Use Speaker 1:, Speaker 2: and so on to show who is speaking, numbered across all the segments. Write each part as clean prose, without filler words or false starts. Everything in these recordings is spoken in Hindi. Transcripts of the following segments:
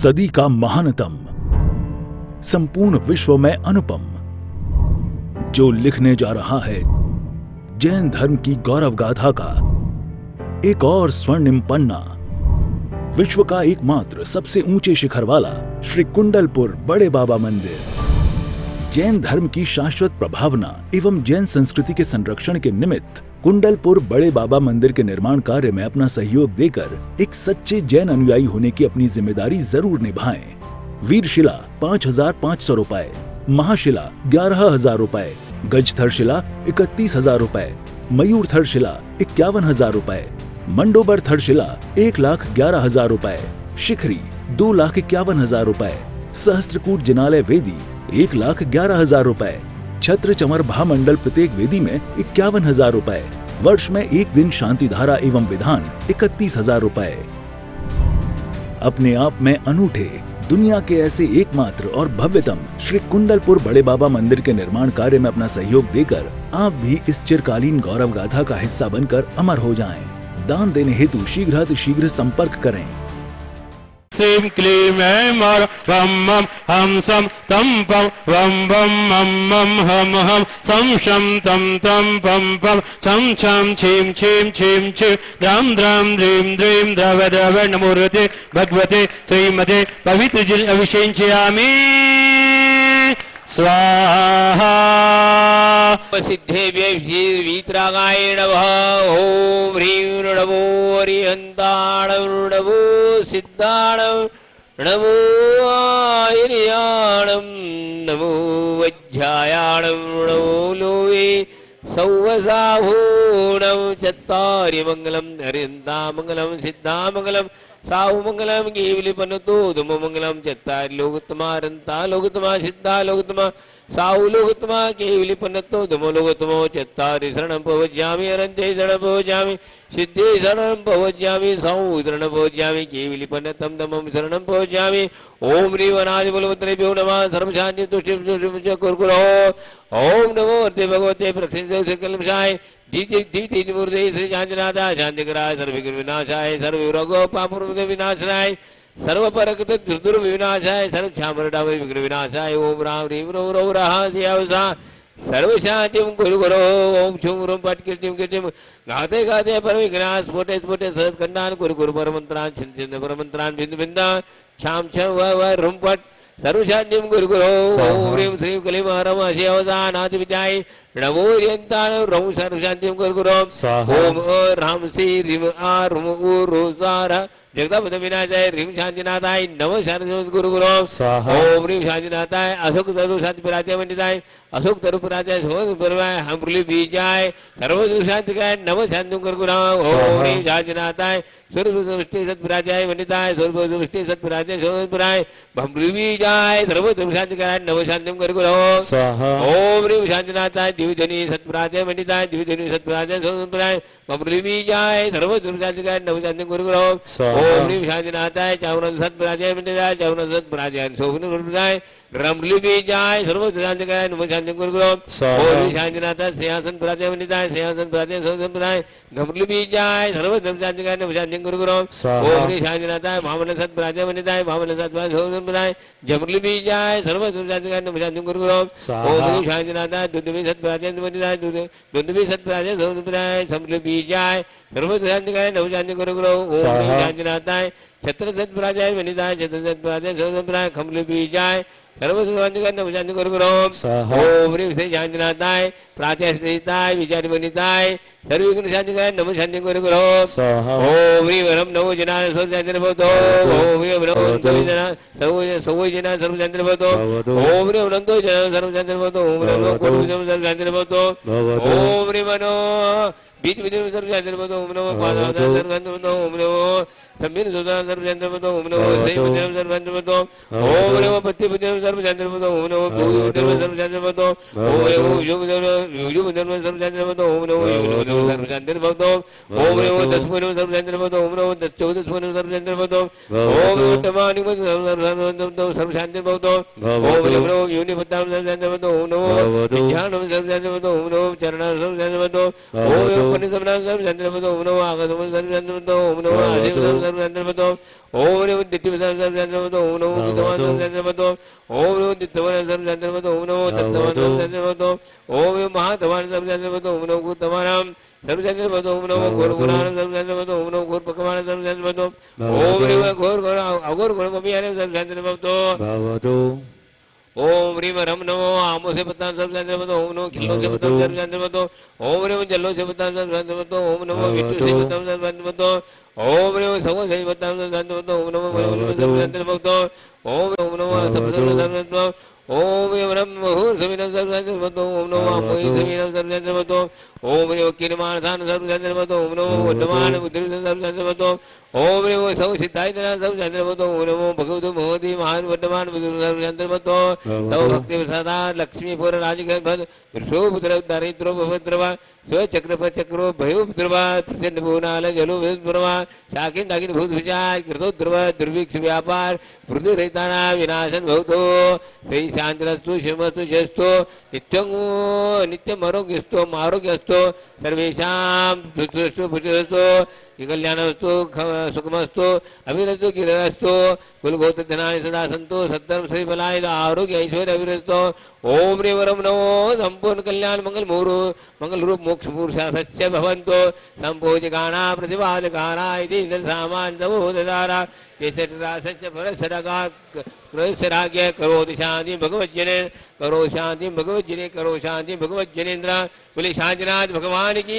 Speaker 1: सदी का महानतम, संपूर्ण विश्व में अनुपम, जो लिखने जा रहा है जैन धर्म की गौरव गाथा का एक और स्वर्णिम पन्ना। विश्व का एकमात्र सबसे ऊंचे शिखर वाला श्री कुंडलपुर बड़े बाबा मंदिर जैन धर्म की शाश्वत प्रभावना एवं जैन संस्कृति के संरक्षण के निमित्त कुंडलपुर बड़े बाबा मंदिर के निर्माण कार्य में अपना सहयोग देकर एक सच्चे जैन अनुयायी होने की अपनी जिम्मेदारी जरूर निभाएं। वीरशिला 5,500 रुपए, महाशिला 11,000 रुपए, गजथर शिला 31,000 रुपए, मयूरथर शिला 51,000 रुपए, मंडोबर थर शिला 1,11,000 रुपए, शिखरी 2,51,000 रुपए, सहस्त्रकूट जिनालय वेदी 1,11,000 रुपए, छत्र चमर भामंडल प्रत्येक वेदी में 51,000 रुपए, वर्ष में एक दिन शांति धारा एवं विधान 31,000 रुपए। अपने आप में अनूठे, दुनिया के ऐसे एकमात्र और भव्यतम श्री कुंडलपुर बड़े बाबा मंदिर के निर्माण कार्य में अपना सहयोग देकर आप भी इस चिरकालीन गौरव गाथा का हिस्सा बनकर अमर हो जाएं। दान देने हेतु शीघ्र संपर्क करें।
Speaker 2: Sim klim mar vam mam ham sam tam pam vam vam mam mam ham sam sham tam tam pam pam cham cham chim chim chim chim dram dram dream dream drava drava namurate bhagavate srimate pavitra jal abhishenchayami स्वाहा। सिद्धेभ्य वीतरागाय नमः। ओम ह्रीं नमो हरिहन्ताण नमो सिद्धाण नमो आयर्याणं नमो वज्रायाणं नमो लोये सौवसाहूणं चत्वारि मंगलम हरिहन्ता मंगलम सिद्धा मंगलम साहु मंगलम केवलिपनतो धुमो मंगलम चत्तारि लोकोत्तमा रन्ता लोकोत्तमा सिद्धा लोकोत्तमा साहु लोकोत्तमा केवलिपनतो धुमो लोकोत्तमो चत्तारि शरणं प्रवज्यामि अरन्ते शरणं प्रवज्यामि सिद्धे शरणं प्रवज्यामि साहु शरणं प्रवज्यामि केवलिपनतं धम्मं शरणं प्रवज्यामि। ओम ह्रीं अनादिबलवत्रेभ्यो नमः। सर्वशान्ति तुष्टिं कुर्कुरो। ओम नमो अर्थे भगवते प्रसिद्धकल्मषाय दीति मूर्ते श्री शांतिनाथाय शांतिकराय सर्वविघ्न विनाशाय सर्वरोगो पापरोग विनाशाय सर्वपरकृत दुर्दुर विनाशाय सर्वक्षामरडाव विघ्न विनाशाय। ओम राम ह्रीं रो रो रहा सियावसा सर्वशांतिं कुरु कुरो। ओम छुं रुं पट कीर्तिं कीर्तिं गाते गाते परविघ्नाः स्फोटे स्फोटे सहस्कन्धान् कुरु कुरु परमन्त्रान् छिन्न छिन्न परमन्त्रान् बिंदु बिंदा छाम छम व रुं पट सर्वशान्तिं कुरु कुरो। ओम ह्रीं श्रीं क्लीं हरम हसियावसानादि विद्याय नमो यन्तान रम सर्वशान्तिं कुरु कुरो। ओम राम श्री ह्रीं आ रुम उ रो सार जगदापद विनाशाय ह्रीं शांतिनाथाय नमः शांति गुरु गुरु। ओम ह्रीं शांतिनाथाय अशोक तरु शांति प्रातः वंदिताय अशोक तरु प्रातः सोम परमाय हमृली बीजाय सर्व शांतिकाय नमः शांति गुरु गुरु। ओम ह्रीं शांतिनाथाय सर्व सृष्टि सत्प्राजय वंदिताय सर्व सृष्टि सत्प्राजय सोमपुराय भमृवीजाय सर्व शांतिकाय नमः शांति गुरु गुरु। ओम ह्रीं शांतिनाथाय दिव्यधनी सत्प्राजय वंदिताय दिव्यधनी सत्प्राजय सोमपुराय भमृवीजाय सर्व शांतिकाय नमः शांति गुरु गुरु। ओम ह्रीं शांतिनाथाय चावरन सत्प्राजय वंदिताय चावरन सत्प्राजय सोमपुराय रमली बीजाय सर्व शांतिकाय नमः शांति गुरु गुरु। ओम ह्रीं शांतिनाथाय सिंहासन प्राजय वंदिताय सिंहासन प्राजय सोमपुराय गमली बीजाय सर्व शांतिकाय नमः शांति गुरु गुरु। ओम ह्रीं शांतिनाथाय भामन सत्प्राजय वंदिताय भामन सत्प्राजय सोमपुराय जमली बीजाय सर्व शांतिकाय नमः शांति गुरु गुरु। ओम ह्रीं शांतिनाथाय दुंदुभि सत्प्राजय वंदिताय दुंदुभि सत्प्राजय सोमपुराय समली बीजाय सर्व शांतिकाय नमः शांति गुरु गुरु। ओम ह्रीं शांतिनाथाय छत्र सत्प्राजय वंदिताय छत्र सत्प्राजय सोमपुराय खमली बीजाय सर्व शांतिकाय नमः शांति गुरु गुरु। ओम ह्रीं श्री शांतिनाथाय प्रातःस्थिताय विचार वंदिताय सर्वविघ्न शांतिकाय नमः शांति गुरु गुरु। ओम ह्रीं वरम नमो जनाय सर्वशांति भवतो। ओम ह्रीं वरम नमो जनाय सर्व जनाय सर्वशांति भवतो। ओम ह्रीं वरम नमो जनाय सर्वशांति भवतो। ओम ह्रीं वरम सर्वशांति भवतो। ओम ह्रीं वनो बीच बीच में सर्वशांति भवतो। ओम नमो पादाय सर्वशांति भवतो। ओम नमो संबिन सुधा सर्वशांति भवतो। ओम नमो सही बुद्धि सर्वशांति भवतो। ओम नमो पत्ति बुद्धि सर्वशांति भवतो। ओम नमो भूमि बुद्धि सर्वशांति भवतो। ओम नमो युग बुद्धि सर्वशांति भवतो। ओम नमो सर्वशांति भवतो। ओम नमो दशपुर सर्वशांति भवतो। ओम नमो 14 सर्वशांति भवतो। ओम नमो तमानि सर्वशांति भवतो। ओम नमो योनि पत्ताम सर्वशांति भवतो। ओम नमो ज्ञान सर्वशांति भवतो। ओम नमो चरण सर्वशांति भवतो। ओम पन्नि समना सर्वचंद्रपतो ओम नमो आगतम सर्वचंद्रपतो ओम नमो आदिव सर्वचंद्रपतो ओम नमो दिट्टिव सर्वचंद्रपतो ओम नमो दित्तवान सर्वचंद्रपतो ओम नमो दित्तवान सर्वचंद्रपतो ओम नमो दत्तवान सर्वचंद्रपतो ओम नमो महातवान सर्वचंद्रपतो ओम नमो गुरुतवानाम सर्वचंद्रपतो ओम नमो घोरगुणान सर्वचंद्रपतो ओम नमो घोरपकवान सर्वचंद्रपतो ओम नमो घोर घोर अघोर घोरमपियान सर्वचंद्रपतो भवतु ओम ह्रीम रम नमो आमो से पता सर्वचंद्रपतो ओम नमो खिल्लो से पता सर्वचंद्रपतो ओम नमो जल्लो से पता सर्वचंद्रपतो ओम नमो विष्णु से पता सर्वचंद्रपतो ओम नमो सवो से पता सर्वचंद्रपतो ओम नमो सर्वचंद्रपतो ओम नमो सर्वचंद्रपतो ओम यवरम मुहूर्त सविनम सर्वचंद्रपतो ओम नमो आमोहि सविनम सर्वचंद्रपतो ओम नमो किरमानधान सर्वचंद्रपतो ओम नमो वड्डमान बुद्धि सर्वचंद्रपतो ओम नमो सौ सिद्धाय सर्वचंद्रपतो ओम नमो भगवतो मोहति महान वड्डमान बुद्धि सर्वचंद्रपतो तव भक्ति सदा लक्ष्मीपुर राजगण वृषोपुत्र दारिद्रो भवद्रवा स्वचक्र पर चक्रो भयोद्रवा प्रचंड भुवनाल जलो विद्रवा शाकिन दाकिन भूत विचार कृतोद्रवा दुर्भिक्ष व्यापार वृद्धि रहिताना विनाशन भवतो श्री शांतिरस्तु शिवस्तु जस्तु नित्यं नित्यम आरोग्यस्तु आरोग्यस्तु सर्वेषां सुखस्तु भुजस्तु कल्याणस्तु सुखमस्तु अभिरस्तु गिरस्तु कुलगोत्र धनाय सदा संतो सत्तम श्री बलाय आरोग्य ऐश्वर्य अभिरस्तो ओम रे वरम नमो संपूर्ण कल्याण मंगल मोरु मंगल रूप मोक्ष पुरुषा सच्चे भवन्तो संपूजकाना प्रतिपादकाना इति सामान समोदारा केसरा सच्च फरसरगा प्रसराग्य करोति शांति भगवज्जने करो शांति भगवज्जने करो शांति भगवज्जनेन्द्र बोले शांतिनाथ भगवान की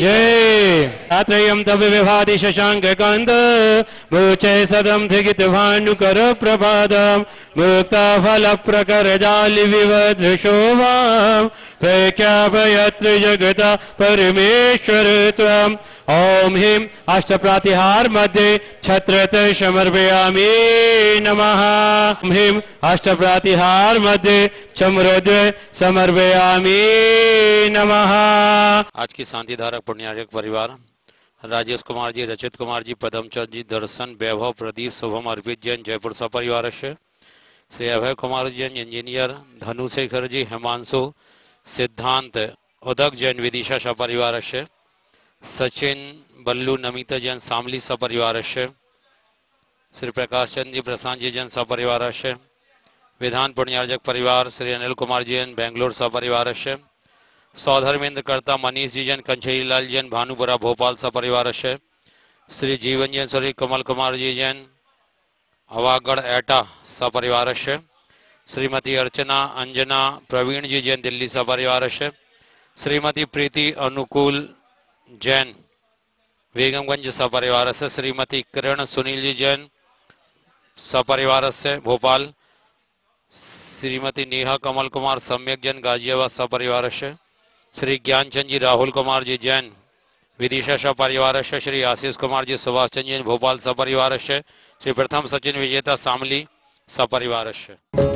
Speaker 3: जय। आत्रयम तब विभाति शशांक कांत मुचे सदम थिगित भानुकर प्रभादम मुक्ता फल प्रकर जाल विवध शोभाम प्रख्यापयत्र जगता परमेश्वर त्वम ओम हिम अष्टप्रातिहार मध्ये छत्रत समर्पयामि नमः। ओम हिम अष्टप्रातिहार मध्ये चमरद समर्पयामि नमः।
Speaker 4: आज की शांति धारक पुण्यार्चक परिवार राजेश कुमार जी, रचित कुमार जी, पदमचंद जी, दर्शन, वैभव, प्रदीप, शुभम, अर्पित जैन, जयपुर सपरिवार से श्री अभय कुमार जैन, इंजीनियर, धनुशेखर जी, हिमांशु, सिद्धांत, उदक जैन, विदिशा सपरिवार से सचिन, बल्लू, नमिता जैन, शामली सपरिवार से श्री प्रकाश चंद जी, प्रशांत जी जैन सपरिवार से विधान पुण्यार्चक परिवार श्री अनिल कुमार जैन, बेंगलोर सपरिवार से सौधर्मेंद्र कर्ता मनीष जी जैन, कंचई लाल जैन, भानुपुरा भोपाल सपरिवार से श्री जीवन जैन, श्री कमल कुमार जी जैन, अवागढ़ एटा सपरिवार से श्रीमती अर्चना अंजना प्रवीण जी जैन, दिल्ली सपरिवार से श्रीमती प्रीति अनुकूल जैन, बेगमगंज सपरिवार से श्रीमती किरण सुनील जी जैन सपरिवार से भोपाल श्रीमती नेहा कमल कुमार सम्यक जैन, गाजियाबाद सपरिवार से श्री ज्ञानचंद जी, राहुल कुमार जी जैन, विदिशा सपरिवार से श्री आशीष कुमार जी, सुभाष चंद जैन, भोपाल सपरिवार से श्री प्रथम सचिन विजेता शामली सपरिवार से।